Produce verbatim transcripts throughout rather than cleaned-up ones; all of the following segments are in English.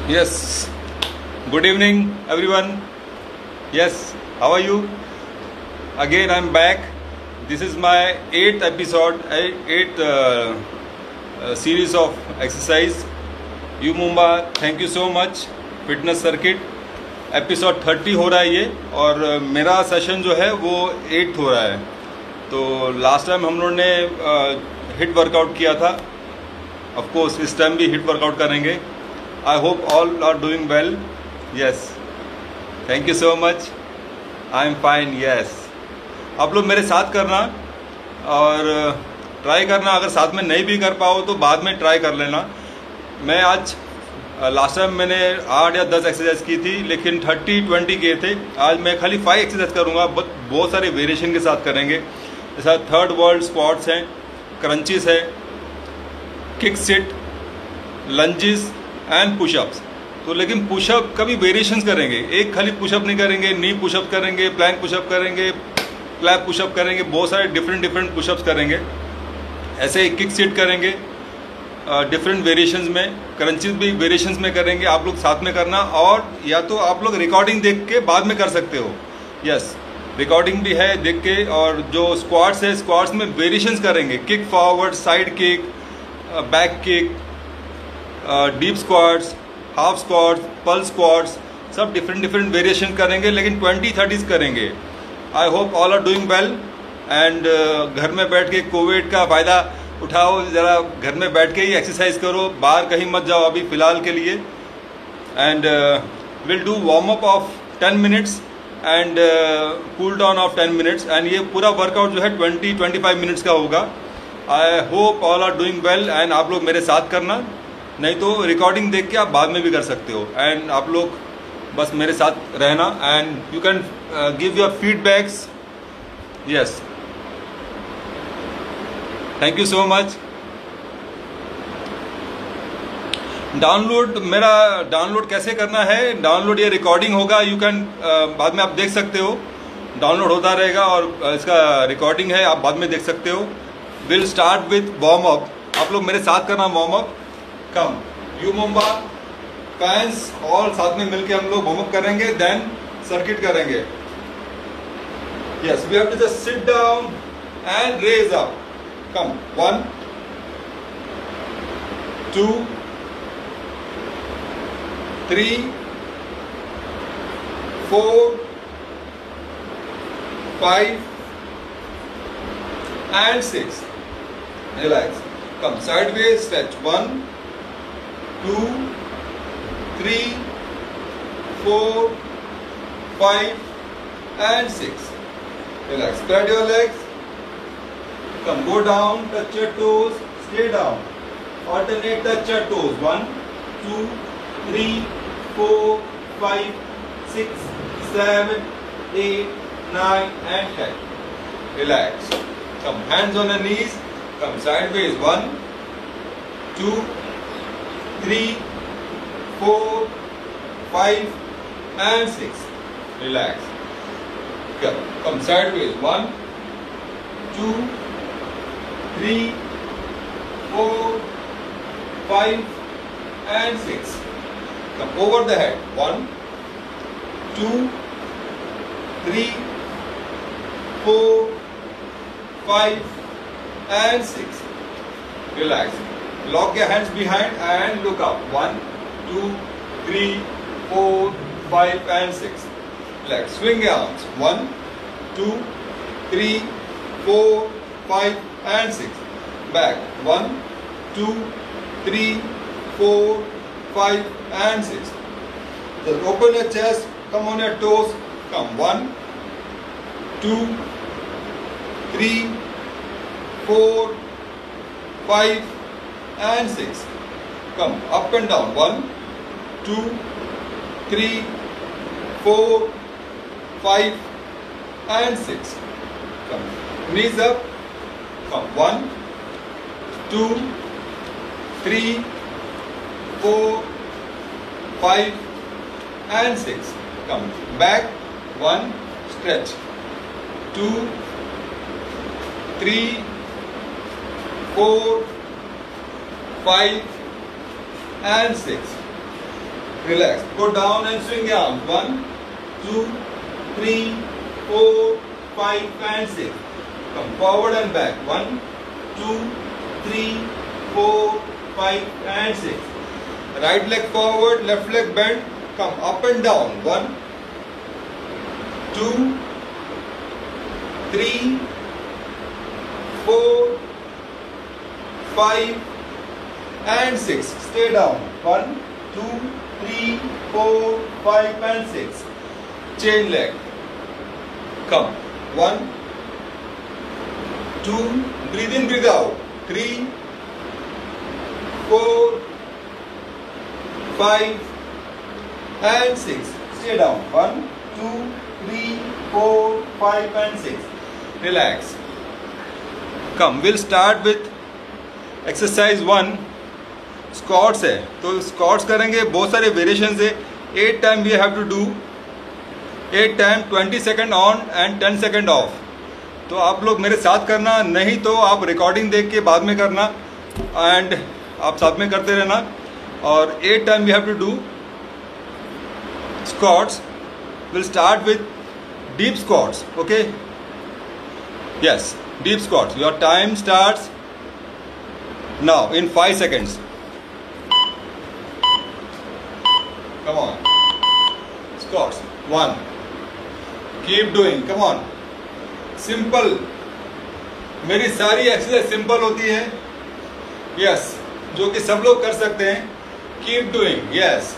Yes. Good evening, everyone. Yes. How are you? Again, I'm back. This is my eighth episode, eighth uh, uh, series of exercise. You Mumba, thank you so much. Fitness circuit episode thirty हो रहा है ये, और uh, मेरा session जो है वो eighth हो रहा है. तो लास्ट टाइम हम लोगों ने हिट वर्कआउट किया था. ऑफ कोर्स इस टाइम भी हिट वर्कआउट करेंगे. I hope all are doing well. Yes, thank you so much. I am fine. Yes, आप लोग मेरे साथ करना और ट्राई करना. अगर साथ में नहीं भी कर पाओ तो बाद में ट्राई कर लेना. मैं आज लास्ट टाइम मैंने आठ या दस एक्सरसाइज की थी, लेकिन थर्टी ट्वेंटी किए थे. आज मैं खाली फाइव एक्सरसाइज करूँगा. बहुत बहुत सारे वेरिएशन के साथ करेंगे. जैसा थर्ड वर्ल्ड स्क्वाट्स हैं, क्रंचेस है, kick sit, lunges and pushups. तो लेकिन पुशअप का भी वेरिएशंस करेंगे. एक खाली पुशअप नहीं करेंगे. नी पुशअप करेंगे, प्लैंक पुशअप करेंगे, क्लैप पुशअप करेंगे. बहुत सारे डिफरेंट डिफरेंट पुशअप्स करेंगे. ऐसे किक सिट करेंगे डिफरेंट वेरिएशंस में. क्रंचेस भी वेरिएशंस में करेंगे. आप लोग साथ में करना, और या तो आप लोग रिकॉर्डिंग देख के बाद में कर सकते हो. यस, रिकॉर्डिंग भी है देख के. और जो स्क्वाट्स है, स्क्वाट्स में वेरिएशंस करेंगे. Kick forward, side kick, back kick, deep squats, half squats, pulse squats, सब डिफरेंट डिफरेंट वेरिएशन करेंगे. लेकिन ट्वेंटी थर्टीज करेंगे. I hope all are doing well. And घर में बैठ के कोविड का फ़ायदा उठाओ. ज़रा घर में बैठ के ही एक्सरसाइज करो. बाहर कहीं मत जाओ अभी फ़िलहाल के लिए. And will do warm up of ten minutes and cool down of ten minutes. And ये पूरा वर्कआउट जो है ट्वेंटी ट्वेंटी फाइव मिनट्स का होगा. I hope all are doing well. And आप लोग मेरे साथ करना, नहीं तो रिकॉर्डिंग देख के आप बाद में भी कर सकते हो. एंड आप लोग बस मेरे साथ रहना. And you can give your feedbacks. Yes, thank you so much. Download मेरा डाउनलोड कैसे करना है? डाउनलोड ये रिकॉर्डिंग होगा. यू कैन uh, बाद में आप देख सकते हो. डाउनलोड होता रहेगा और uh, इसका रिकॉर्डिंग है, आप बाद में देख सकते हो. Will start with warm up. आप लोग मेरे साथ करना warm up. Come U Mumba, fans और साथ में मिलके हम लोग वार्म अप करेंगे. देन सर्किट करेंगे. Yes, we have to just sit down and raise up. Come, one, two, three, four, five and six. Relax. Come, sideways stretch. One, two, three, four, five, and six. Relax. Spread your legs. Come, go down. Touch your toes. Stay down. Alternate. Touch your toes. One, two, three, four, five, six, seven, eight, nine, and ten. Relax. Come, hands on the knees. Come, sideways. One, two, three, four, five, and six. Relax. Come, come sideways. One, two, three, four, five, and six. Come over the head. One, two, three, four, five, and six. Relax. Lock your hands behind and look up. One, two, three, four, five, and six. Relax. Swing your arms. One, two, three, four, five, and six. Back. One, two, three, four, five, and six. Just open your chest. Come on your toes. Come. One, two, three, four, five, and six. Come, up and down. One, two, three, four, five, and six. Come, knees up. Come, one, two, three, four, five, and six. Come back. One, stretch. Two, three, four, five, and six. Relax. Go down and swing your arms. One, two, three, four, five, and six. Come forward and back. One, two, three, four, five, and six. Right leg forward, left leg bend. Come up and down. One, two, three, four, five, and six. Stay down. One, two, three, four, five, and six. Change leg. Come. One, two, breathe in, breathe out. Three, four, five, and six. Stay down. One, two, three, four, five, and six. Relax. Come. We'll start with exercise one. Squats है, तो squats करेंगे. बहुत सारे variations है. At time we have to do. At time twenty second on and ten second off. तो आप लोग मेरे साथ करना, नहीं तो आप रिकॉर्डिंग देख के बाद में करना एंड आप साथ में करते रहना. और at time we have to do squats. Will start with deep squats. Okay, yes, deep squats. Your time starts now in five seconds. Come on. Squats. One. Keep doing. Come on. Simple. मेरी सारी exercise simple होती है. Yes. जो कि सब लोग कर सकते हैं. Keep doing. Yes.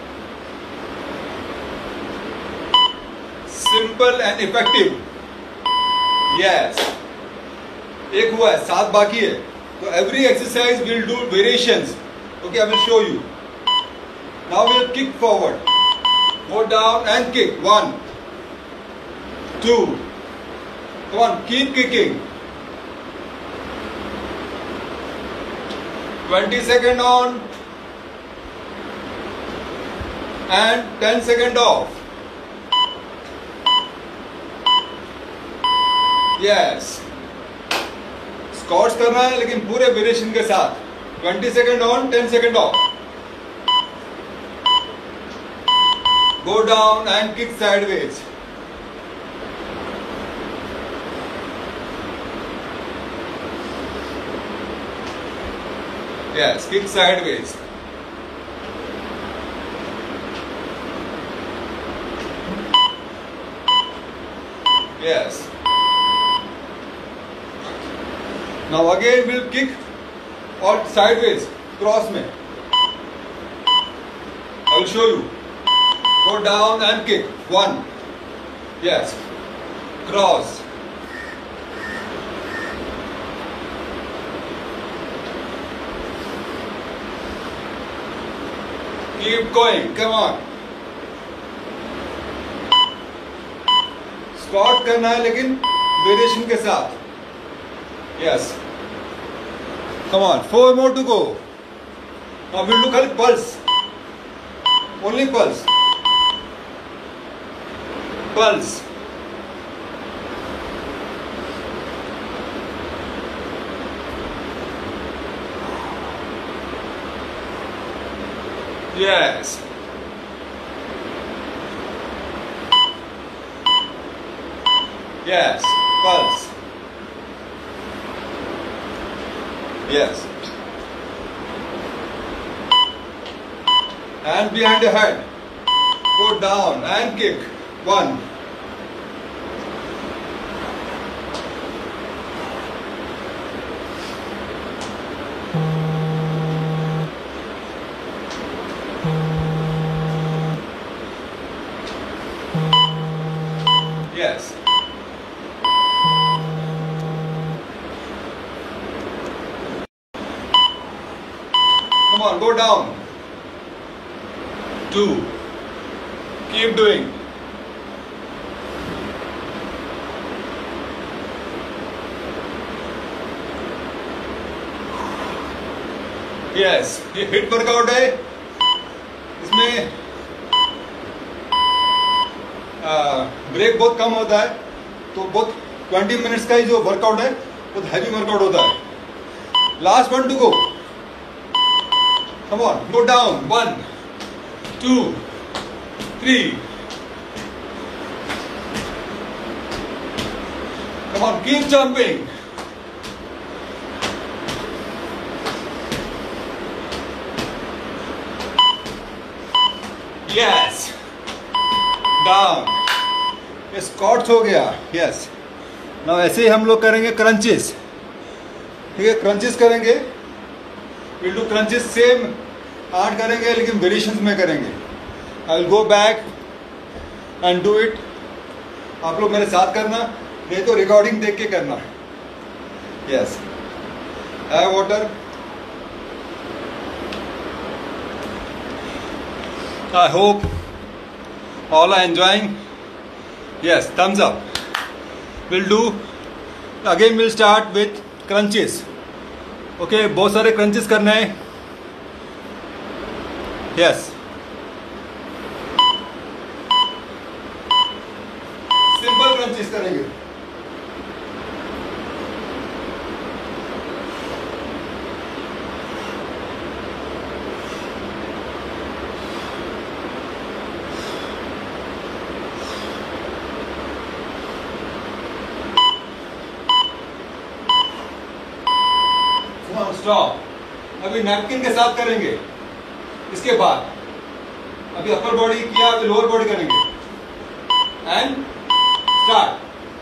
Simple and effective. Yes. एक हुआ है, सात बाकी है. तो every exercise will do variations. Okay, I will show you. Now we'll kick forward. Go down and kick. One, two. Come on, keep kicking. Twenty second on and ten second off. Yes. Squats करना है लेकिन पूरे variation के साथ. Twenty second on, ten second off. Go down and kick sideways. Yes, kick sideways. Yes. Now again we'll kick or sideways, cross में. I will show you. Go down and kick. One. Yes. Cross. Keep going. Come on. Squat करना है लेकिन variation के साथ. Yes. Come on. Four more to go. Now we'll do खाली pulse. Only pulse. Pulse. Yes. Yes. Pulse. Yes. And behind the head. Go down and kick. One. Yes. Come on, go down. Two. Keep doing. Yes, ये HIIT workout है. इसमें break बहुत कम होता है, तो बहुत twenty minutes का ही जो वर्कआउट है बहुत हैवी वर्कआउट होता है. Last one to go. Come on, go down. One. two, three. Come on, keep jumping. Yes. Down. ये स्क्वाट्स हो गया. Yes. Now ऐसे ही हम लोग करेंगे क्रंचेस. ठीक है, क्रंचेस करेंगे. We'll do crunches same आठ करेंगे लेकिन वेरिएशंस में करेंगे. I will go back and do it. आप लोग मेरे साथ करना, नहीं तो रिकॉर्डिंग देख के करना. Yes. Have water. I hope all are enjoying. Yes, thumbs up. We'll do again. We'll start with crunches. Okay, बहुत सारे crunches करना है. Yes. Simple crunches करेंगे. स्टॉप. अभी नैपकिन के साथ करेंगे. इसके बाद अभी अपर बॉडी किया, अभी लोअर बॉडी करेंगे. And start.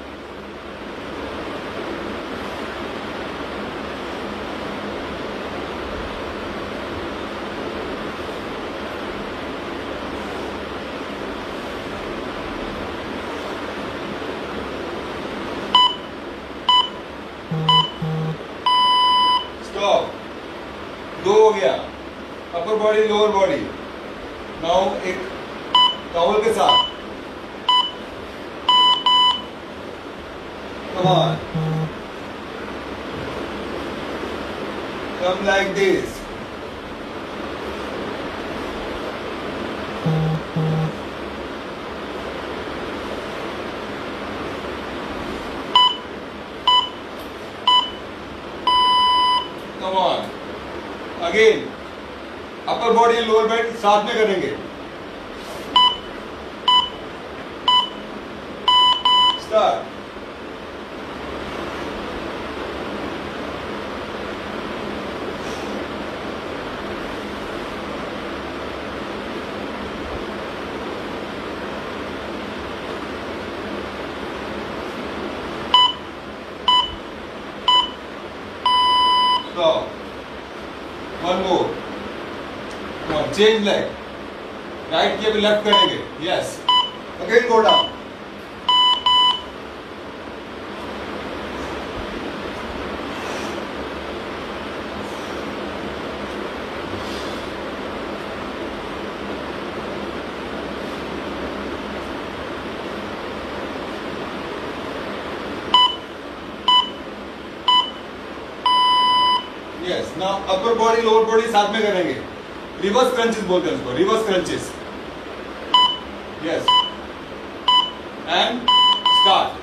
दो हो गया. Upper body lower body. Now एक टॉवल के साथ. Come on. Come like this. Come on. Again upper body and lower body साथ में करेंगे. Start. Stop. One more. Come on, change leg. Right के भी left करेंगे. Yes. Again go down. Yes. Now upper body, lower body साथ में करेंगे. Reverse crunches बोलते हैं उसको. Reverse crunches. Yes. And start.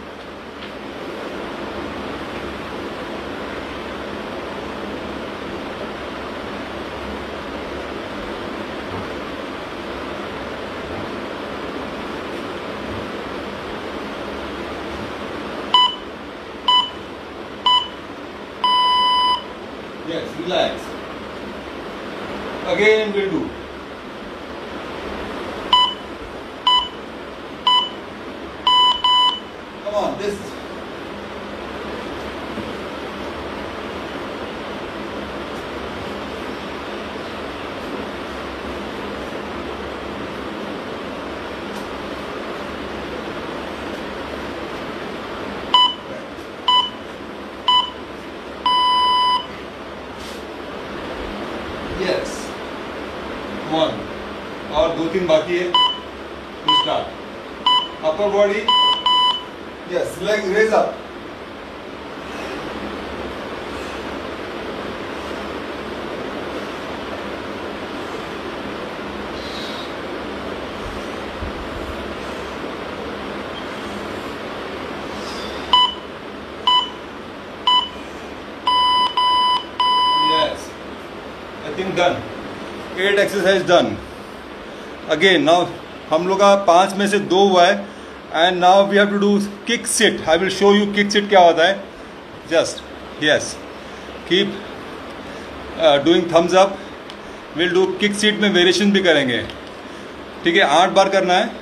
Yes, relax. Again we'll do. Come on, this. Yes. One. और दो तीन बाकी है. To start. Upper body. Yes. Leg raise up. Yes. I think done. Eight exercise done. Again now हम लोग का पांच में से दो हुआ है and now we have to do kick sit. I will show you kick sit क्या होता है. Just yes keep doing thumbs up. Will do kick sit में वेरिएशन भी करेंगे. ठीक है, आठ बार करना है.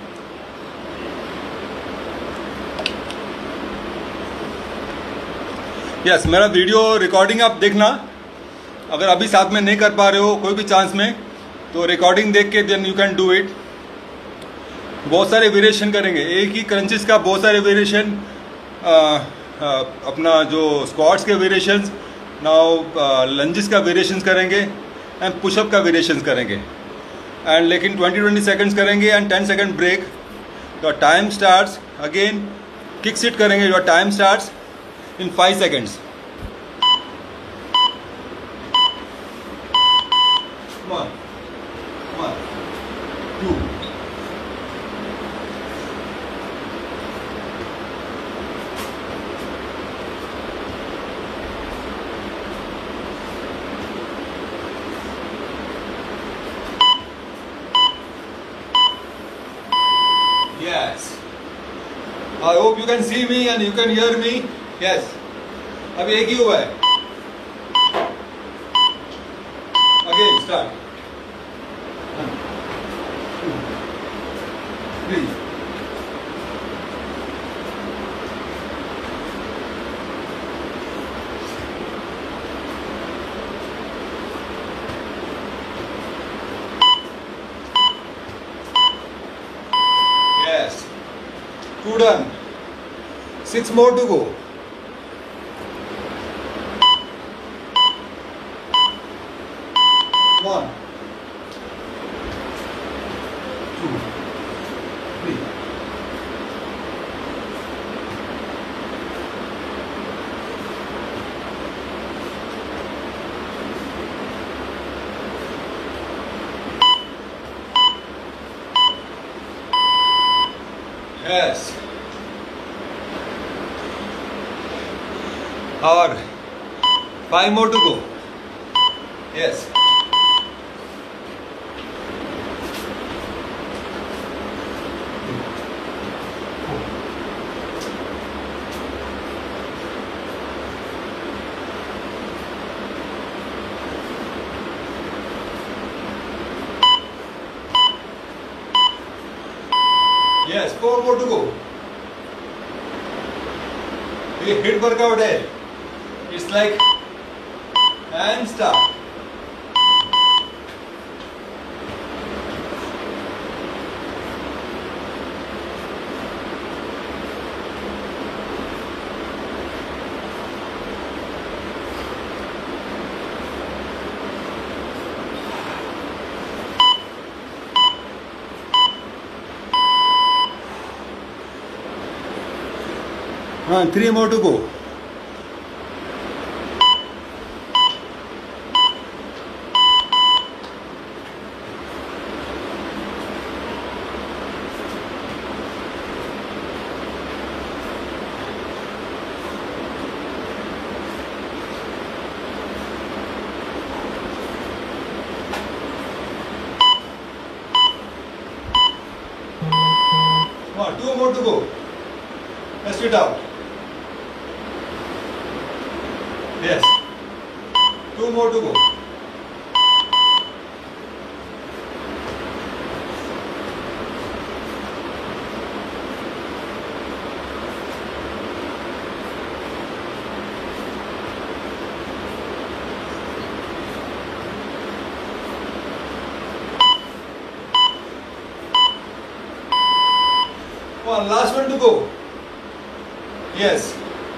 यस yes, मेरा वीडियो रिकॉर्डिंग आप देखना. अगर अभी साथ में नहीं कर पा रहे हो कोई भी चांस में तो रिकॉर्डिंग देख के then you can do it. बहुत सारे वेरिएशन करेंगे. एक ही क्रंचेस का बहुत सारे वेरिएशन. अपना जो स्क्वाट्स के वेरिएशंस, नाउ लंजेस का वेरिएशंस करेंगे एंड पुशअप का वेरिएशंस करेंगे. एंड लेकिन ट्वेंटी ट्वेंटी सेकंड्स करेंगे and ten second break. Your time starts again. Kick sit करेंगे. Your time starts in five seconds. One, one, two. Yes. I hope you can see me and you can hear me. Yes yes. अभी एक ही हुआ है. Again start. Three. Yes, two done. Six more to go. One, two, three. Yes. और five more to go. Yes. Yes, four more to go. ये HIIT workout है. It's like and start. हाँ, three more to go. One, two more to go. Let's it out. Yes. Two more to go. One last one to go. Yes.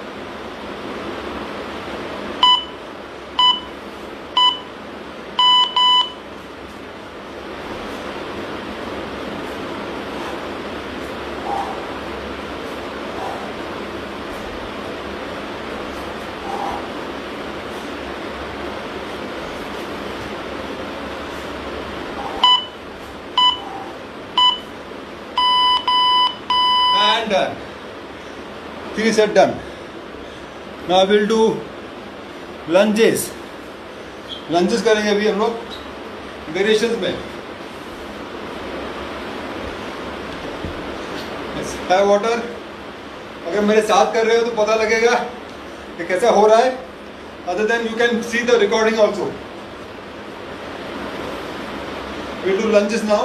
And done. Three set done. Now we'll do lunges. Lunges करेंगे अभी हम लोग variations में. Have water. अगर मेरे साथ कर रहे हो तो पता लगेगा कि कैसा हो रहा है। Other than you can see the recording also. We'll do lunges now.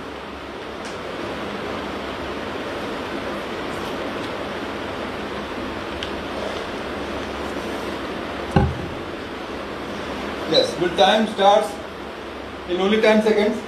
Yes, will time starts in only ten seconds.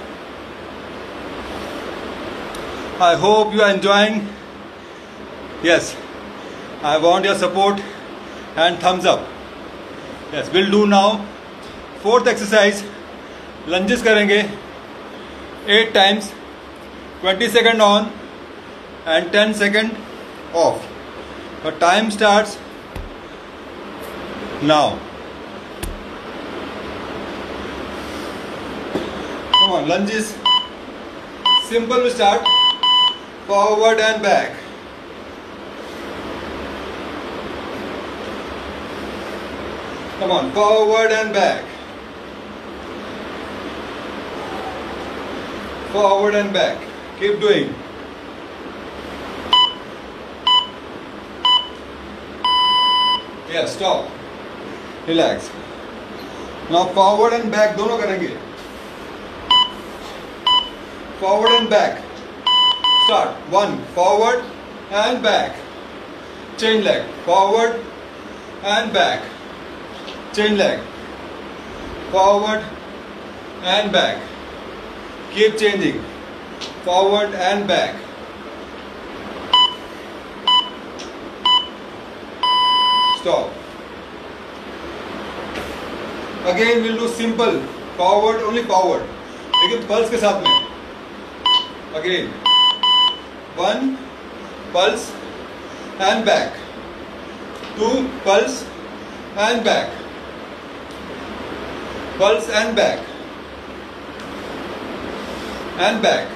I hope you are enjoying. Yes, I want your support and thumbs up. Yes, we'll do now fourth exercise. Lunges करेंगे eight times, twenty second on and ten second off. The time starts now. Come on, lunges. Simple we start. Forward and back. Come on, forward and back. Forward and back. Keep doing. Yeah, stop. Relax. Now forward and back दोनों करेंगे. Forward and back. Start. One. Forward and back. Chain leg. Forward and back. Chain leg. Forward and back. Keep changing. Forward and back. Stop. Again we'll do simple. Forward, only forward. लेकिन pulse के साथ में. Again. One pulse and back. Two pulse and back. Pulse and back. And back.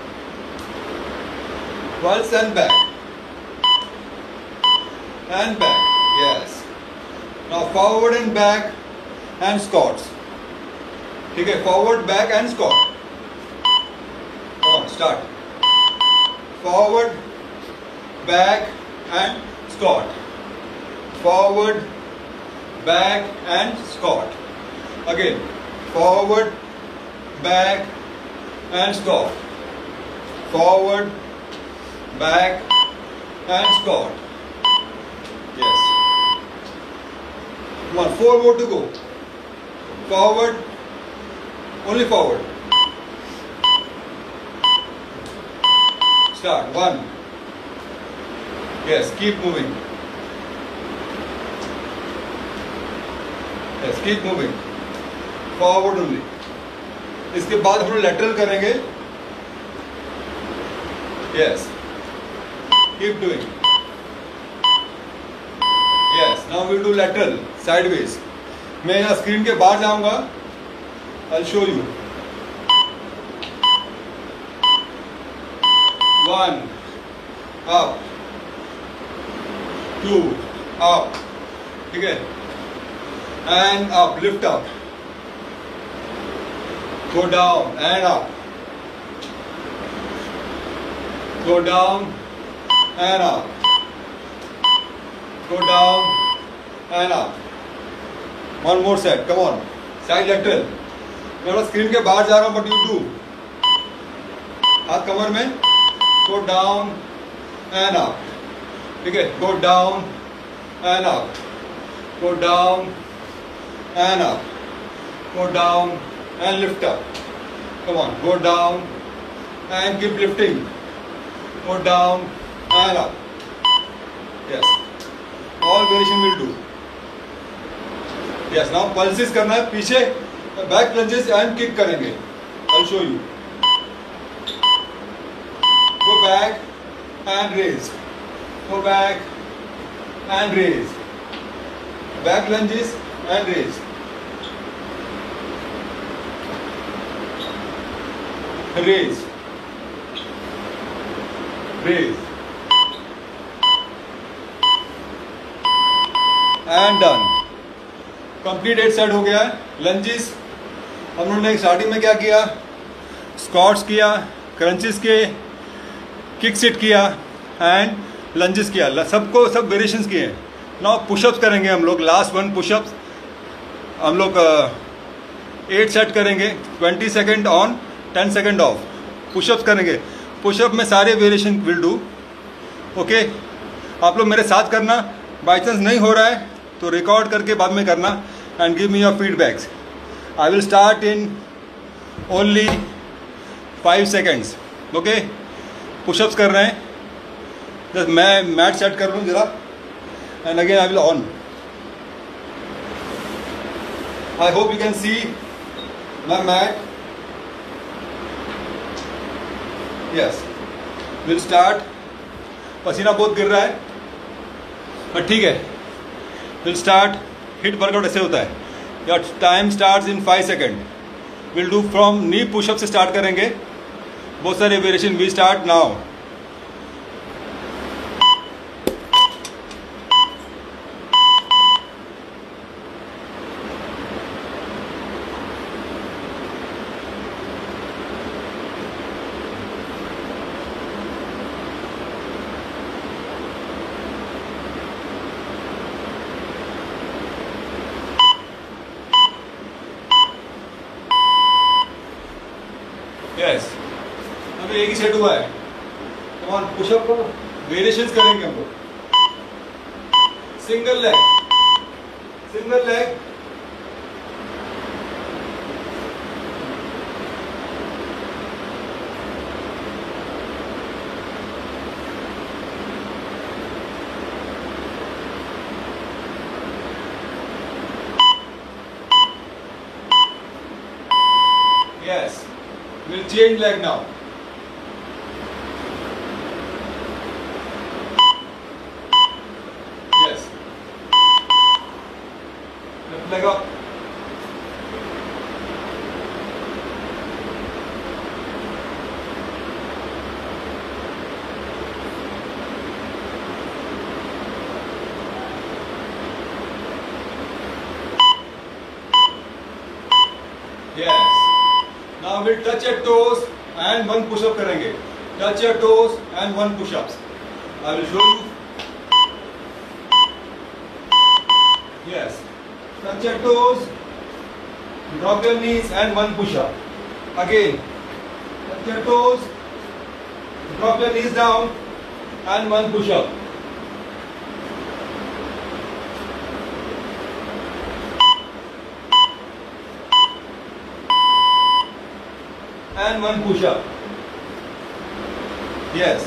Pulse and back. And back. Yes. Now forward and back and squats. ठीक है, forward, back and squat. Come on, start. Forward, back and squat. Forward, back and squat. Again, forward, back and squat. Forward, back and squat. Yes. Come on, four more to go. Forward, only forward. Start. One. Yes, keep moving. Yes, keep moving. Forward only. इसके बाद हम लोग lateral करेंगे. Yes. Keep doing. Yes. Now we do lateral, sideways. मैं यहाँ screen के बाहर जाऊंगा. I'll show you. One. Up. Two. Up. ठीक है. And up. Lift up. Go down and up. Go down and up. Go down and up. One more set. Come on. Side lateral. मैं थोड़ा screen के बाहर जा रहा हूँ, but you do. हाथ कमर में. Go down and up. ठीक है. Go down and up. Go down and up. Go down and lift up. Come on. Go down and keep lifting. Go down and up. Yes. All variation will do. Yes. Now pulses करना है. पीछे back lunges and kick करेंगे. I'll show you. Go back and raise. Go back and raise. Back lunges and raise. Raise. Raise. And done. Complete eight set हो गया है. Lunges हम लोगों ने स्टार्टिंग में क्या किया? स्क्वाट्स किया, क्रंचेस के, किक सिट किया, एंड लंजेस किया, सबको सब वेरिएशंस किए हैं। नाउ पुशअप्स करेंगे हम लोग, लास्ट वन पुशअप्स हम लोग एट सेट करेंगे, twenty second on ten second off. Pushups करेंगे, पुशअप में सारे वेरिएशन विल डू। ओके, आप लोग मेरे साथ करना, बाई चांस नहीं हो रहा है तो रिकॉर्ड करके बाद में करना and give me your feedbacks. I will start in only five seconds. Okay, pushups कर रहे हैं, जस्ट मैं मैट सेट कर लूँ जरा and again I will on. I hope you can see my mat. Yes, will start. पसीना बहुत गिर रहा है पर ठीक है, विल स्टार्ट। हिट वर्कआउट ऐसे होता है, your time starts in five second. Will do from knee pushup से स्टार्ट करेंगे, बहुत सारे variation. We start now. Yes, अभी एक ही सेट हुआ है। कम ऑन, पुशअप को वेरिएशंस करेंगे हम लोग। Single leg, single leg, yes. We'll change leg now. Yes. Left leg up. Yes. Now we'll touch your toes and one push-up करेंगे. Touch your toes and one push-ups. I will show you. Yes. Touch your toes, drop your knees and one push-up. Again. Touch your toes, drop your knees down and one push-up. And one push-up. Yes.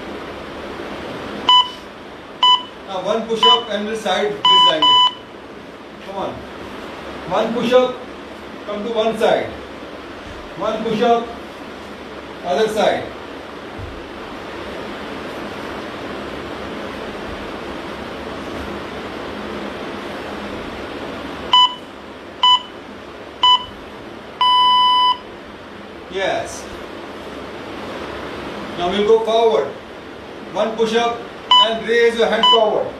Now one push-up and we'll side twist जाएंगे. Come on. One push-up, come to one side. One push-up, other side. Yes. Now we'll go forward. One push up and raise your hand forward.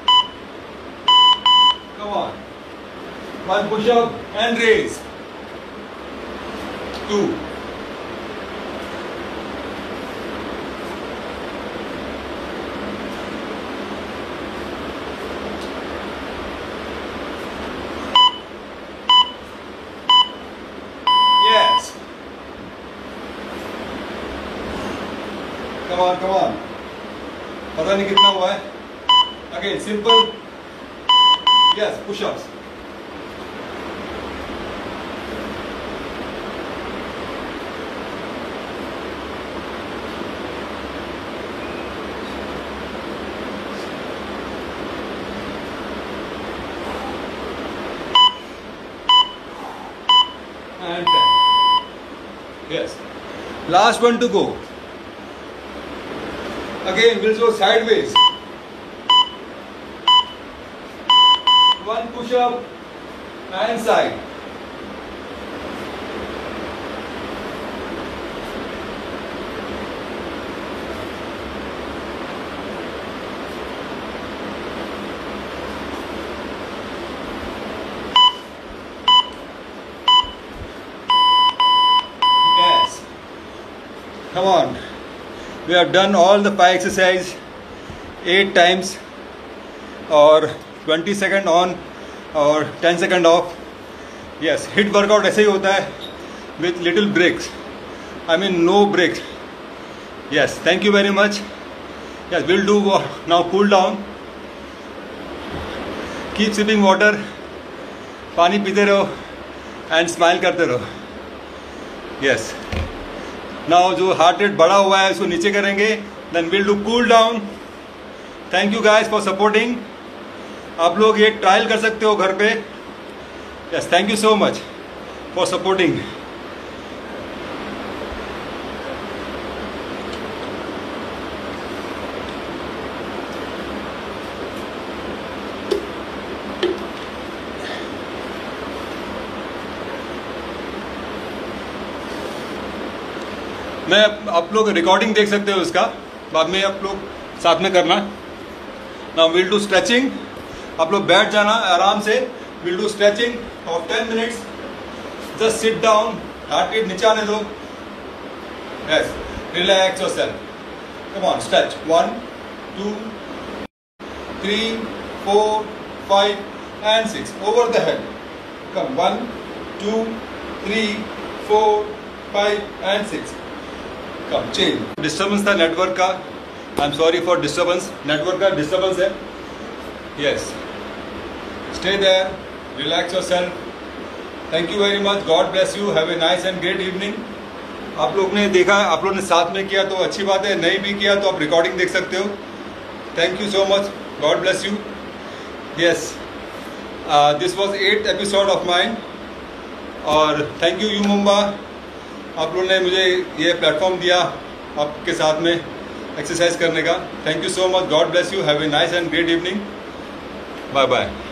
Come on. One push up and raise. Two. Yes. Come on, come on. पता नहीं कितना हुआ है. Again, simple. Yes, push-ups. And ten. Yes. Last one to go. Again, we'll go sideways. One push up and side. Yes. Come on. We have done all the five exercises. Eight times और twenty second on और ten second off. Yes, hit workout ऐसे ही होता है with little breaks, I mean no breaks. Yes, thank you very much. Yes, will do now cool down. Keep sipping water, पानी पीते रहो and smile करते रहो. यस, नाउ जो हार्ट रेट बढ़ा हुआ है उसको नीचे करेंगे. Then will do cool down. Thank you guys for supporting. आप लोग ये ट्रायल कर सकते हो घर पे. Yes, thank you so much for supporting. मैं आप लोग रिकॉर्डिंग देख सकते हो इसका, बाद में आप लोग साथ में करना. Now will do stretching. आप लोग बैठ जाना आराम से. Will do stretching of ten minutes. Just sit down, heart rate नीचे आने दो. Yes, relax yourself. Come on, stretch. One, two, three, four, five and six. Over the head. Come, one, two, three, four, five and six. Come, change. Disturbance था network का. I am sorry for disturbance. Network का disturbance है. Yes, stay there, relax yourself. Thank you very much. God bless you. Have a nice and great evening. आप लोग ने देखा, आप लोग ने साथ में किया तो अच्छी बात है. नहीं भी किया तो आप रिकॉर्डिंग देख सकते हो. Thank you so much. God bless you. Yes, this was eight episode of mine. और थैंक यू यू मुंबा. आप लोगों ने मुझे ये प्लेटफॉर्म दिया आपके साथ में एक्सरसाइज करने का. Thank you so much. God bless you. Have a nice and great evening. Bye bye.